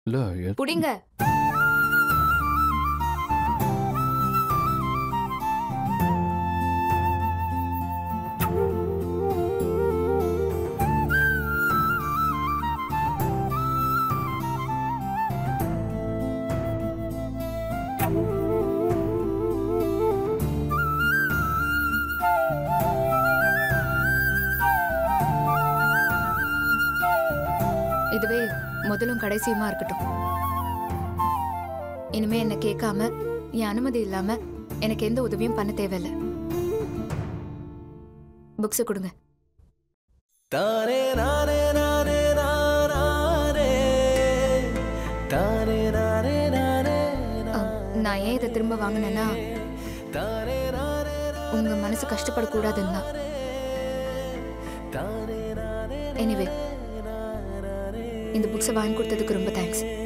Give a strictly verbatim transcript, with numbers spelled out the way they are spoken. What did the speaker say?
இல்ல புடிங்க. இதுவே முதலும் கடைசியுமா இருக்கட்டும். இனிமே என்ன கேட்காம என் அனுமதி இல்லாம எனக்கு எந்த உதவியும் பண்ண தேவையில்லை. புக்ஸ் கொடுங்க. தானே நானே நானே நானே தானே நானே நானே. நான் ஏன் இதை திரும்ப வாங்கினேன்னா உங்க மனசு கஷ்டப்படக்கூடாதுன்னா. எனிவே இந்த புக்ஸை வாங்கி கொடுத்ததுக்கு ரொம்ப தேங்க்ஸ்.